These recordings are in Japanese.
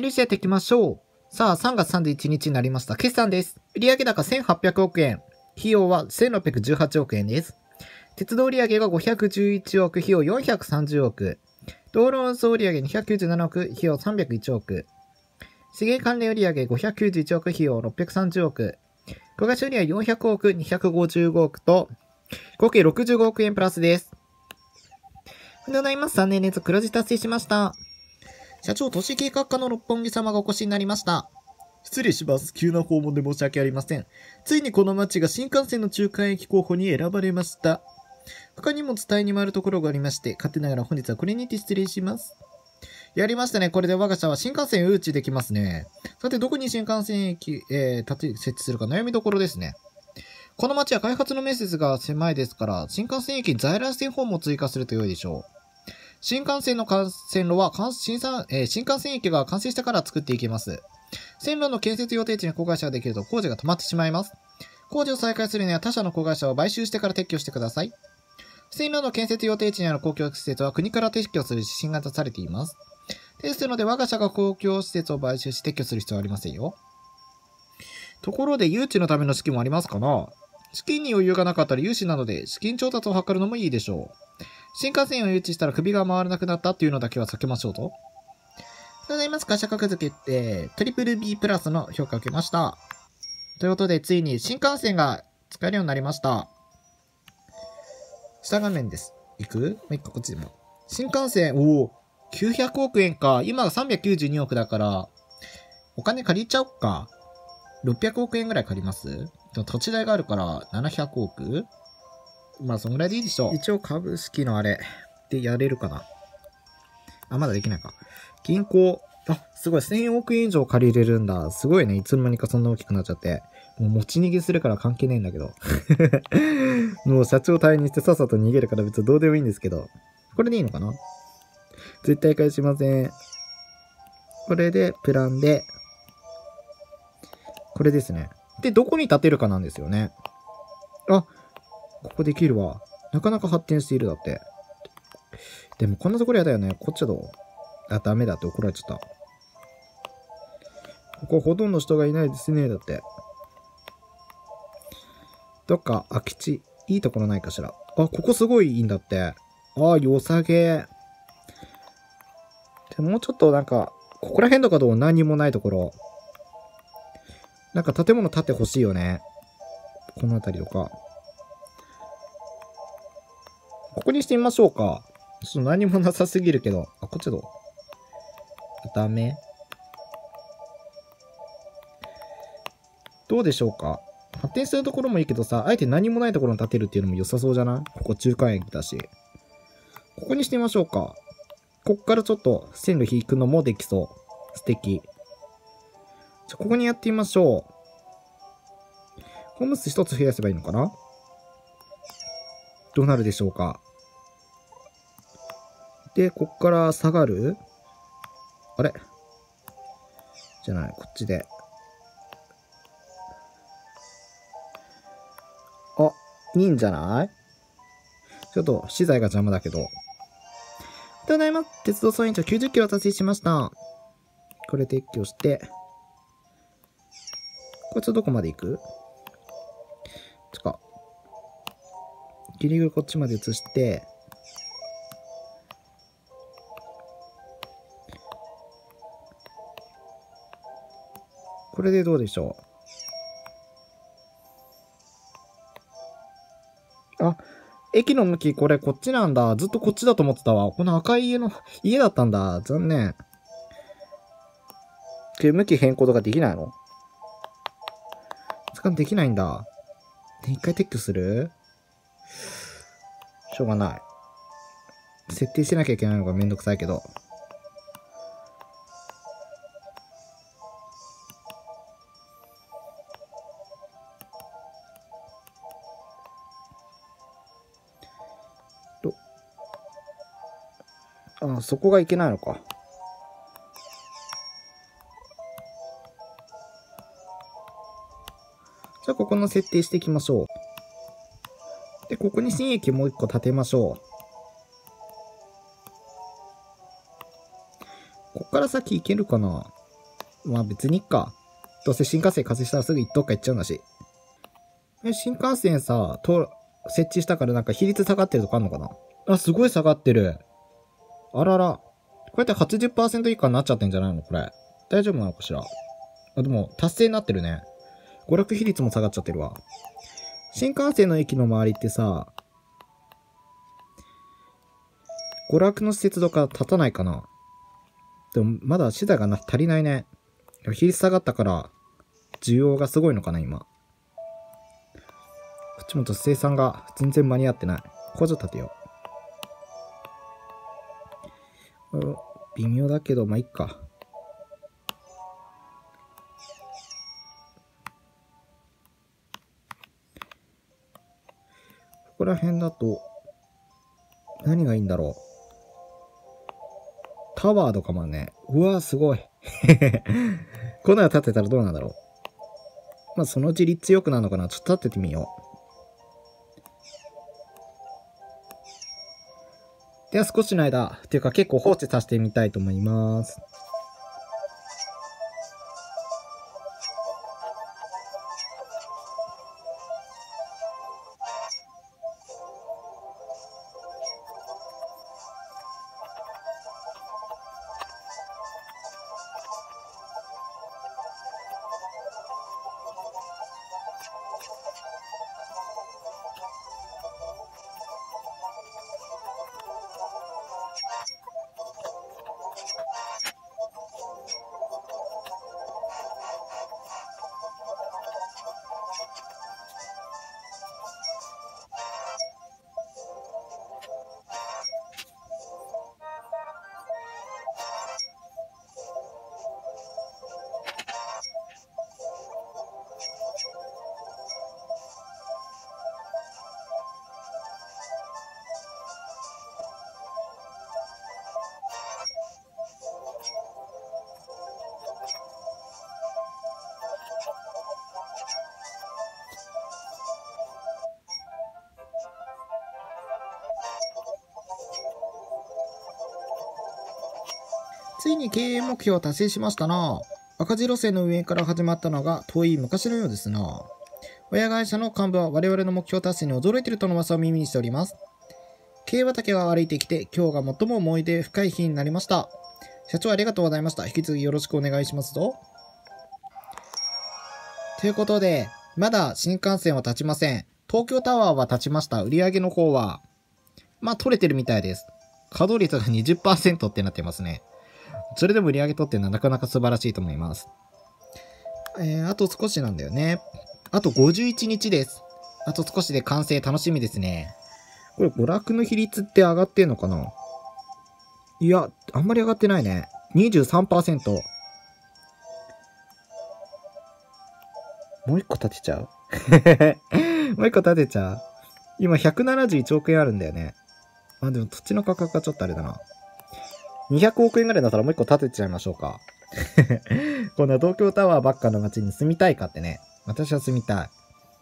リューシやっていきましょう。さあ、3月31日になりました。決算です。売上高1800億円。費用は1618億円です。鉄道売上が511億、費用430億。道路運送売上297億、費用301億。資源関連売上591億、費用630億。小貸売上400億、255億と、合計65億円プラスです。でございます。3年連続黒字達成しました。社長、都市計画課の六本木様がお越しになりました。失礼します。急な訪問で申し訳ありません。ついにこの町が新幹線の中間駅候補に選ばれました。他にも伝えに回るところがありまして、勝手ながら本日はこれにて失礼します。やりましたね。これで我が社は新幹線誘致できますね。さて、どこに新幹線駅、設置するか悩みどころですね。この町は開発の面積が狭いですから、新幹線駅に在来線ホームを追加すると良いでしょう。新幹線の線路は新幹線駅が完成してから作っていきます。線路の建設予定地に子会社ができると工事が止まってしまいます。工事を再開するには他社の子会社を買収してから撤去してください。線路の建設予定地にある公共施設は国から撤去する指針が出されています。ですので我が社が公共施設を買収し撤去する必要はありませんよ。ところで誘致のための資金もありますかな？資金に余裕がなかったら融資などで資金調達を図るのもいいでしょう。新幹線を誘致したら首が回らなくなったっていうのだけは避けましょうと。ございます。会社格付けってトリプル B プラスの評価を受けました。ということで、ついに新幹線が使えるようになりました。下画面です。行く？もう一個こっちでも。新幹線、900億円か。今が392億だから、お金借りちゃおっか。600億円ぐらい借ります？でも土地代があるから700億？まあ、そんぐらいでいいでしょう。一応株式のあれでやれるかな。あ、まだできないか。銀行。あ、すごい。1000億円以上借りれるんだ。すごいね。いつの間にかそんな大きくなっちゃって。もう持ち逃げするから関係ないんだけど。もう社長退任してさっさと逃げるから別にどうでもいいんですけど。これでいいのかな？絶対返しません。これで、プランで、これですね。で、どこに建てるかなんですよね。あ、ここできるわ。なかなか発展しているだって。でもこんなところやだよね。こっちはどう？あ、ダメだって怒られちゃった。ここほとんど人がいないですね。だって。どっか空き地、いいところないかしら。あ、ここすごいいいんだって。あ、良さげ。でもうちょっとなんか、ここら辺とかどう？何にもないところ。なんか建物建ってほしいよね。この辺りとか。ここにしてみましょうか。ちょっと何もなさすぎるけど。あ、こっちどう？ダメ？どうでしょうか？発展するところもいいけどさ、あえて何もないところに建てるっていうのも良さそうじゃない？ここ中間駅だし。ここにしてみましょうか。こっからちょっと線路引くのもできそう。素敵。じゃ、ここにやってみましょう。ホームス一つ増やせばいいのかな？どうなるでしょうか？で、こっから下がる？あれ？じゃない、こっちで。あ、いいんじゃない？ちょっと資材が邪魔だけど。ただいま、鉄道総延長90キロ達成しました。これ撤去して、こいつどこまで行く？ギリギリこっちまで移して、これでどうでしょう？あ、駅の向きこれこっちなんだ。ずっとこっちだと思ってたわ。この赤い家だったんだ。残念。向き変更とかできないの？できないんだ。一回撤去する？しょうがない。設定しなきゃいけないのがめんどくさいけど。あ、そこがいけないのか。じゃあ、ここの設定していきましょう。で、ここに新駅もう一個建てましょう。こっから先行けるかな？ まあ別にいっか。どうせ新幹線活性したらすぐどっか行っちゃうんだし。新幹線さ、設置したからなんか比率下がってるとかあんのかな？あ、すごい下がってる。あらら。こうやって 80% 以下になっちゃってんじゃないのこれ。大丈夫なのかしら？あ、でも、達成になってるね。娯楽比率も下がっちゃってるわ。新幹線の駅の周りってさ、娯楽の施設とか立たないかな？でも、まだ資材が足りないね。比率下がったから、需要がすごいのかな、今。こっちもと生産が全然間に合ってない。工場建てよう。微妙だけど、まあ、いっか。ここら辺だと、何がいいんだろう。タワーとかもね。うわーすごい。こんなの建てたらどうなんだろう。まあ、そのうち立地良くなるのかな。ちょっと建ててみよう。では少しの間、っていうか結構放置させてみたいと思います。ついに経営目標を達成しましたな。赤字路線の運営から始まったのが遠い昔のようですな。親会社の幹部は我々の目標達成に驚いているとの噂を耳にしております。経営畑が歩いてきて、今日が最も思い出深い日になりました。社長ありがとうございました。引き続きよろしくお願いしますぞ。ということで、まだ新幹線は立ちません。東京タワーは立ちました。売上の方は、まあ取れてるみたいです。稼働率が 20% ってなってますね。それでも売り上げ取ってるのはなかなか素晴らしいと思います。あと少しなんだよね。あと51日です。あと少しで完成楽しみですね。これ娯楽の比率って上がってんのかな？いや、あんまり上がってないね。23%。もう一個立てちゃうもう一個立てちゃう。今171億円あるんだよね。あ、でも土地の価格がちょっとあれだな。200億円ぐらいだったらもう一個建てちゃいましょうか。こんな東京タワーばっかの街に住みたいかってね。私は住みたい。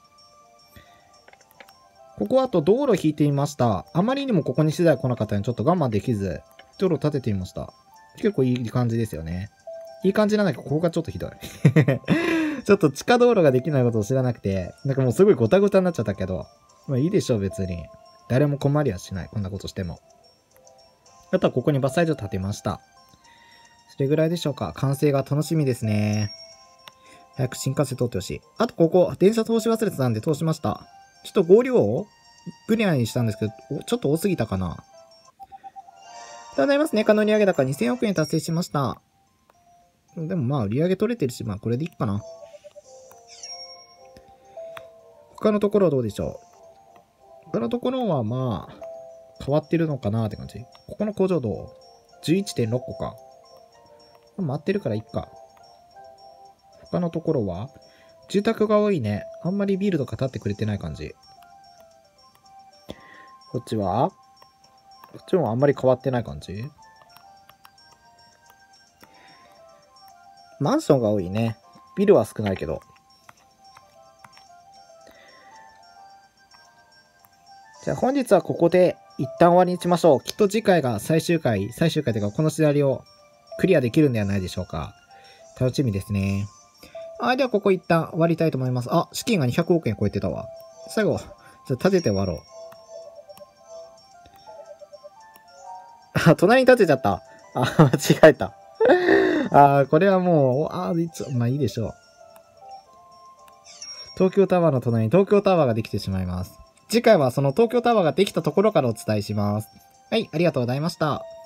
ここあと道路引いてみました。あまりにもここに資材来なかったのにちょっと我慢できず、道路立ててみました。結構いい感じですよね。いい感じなんだけど、ここがちょっとひどい。ちょっと地下道路ができないことを知らなくて、なんかもうすごいゴタゴタになっちゃったけど、まあいいでしょう別に。誰も困りはしない。こんなことしても。あとはここに伐採所建てました。それぐらいでしょうか。完成が楽しみですね。早く新幹線通ってほしい。あとここ、電車通し忘れてたんで通しました。ちょっと合流をクリアにしたんですけど、ちょっと多すぎたかな。ありがとうございますね。可能売上高2000億円達成しました。でもまあ売上取れてるし、まあこれでいいかな。他のところはどうでしょう。他のところはまあ、変わってるのかなって感じ。ここの工場どう ?11.6 個か。回ってるからいっか。他のところは住宅が多いね。あんまりビルとか建ってくれてない感じ。こっちはこっちもあんまり変わってない感じ。マンションが多いね。ビルは少ないけど。じゃあ本日はここで一旦終わりにしましょう。きっと次回が最終回というかこのシナリオクリアできるんではないでしょうか。 楽しみですね。ではここ一旦終わりたいと思います。資金が200億円超えてたわ。最後、立てて終わろう。隣に立てちゃった。間違えた。これはもう、まあいいでしょう。東京タワーの隣に東京タワーができてしまいます。次回はその東京タワーができたところからお伝えします。はい、ありがとうございました。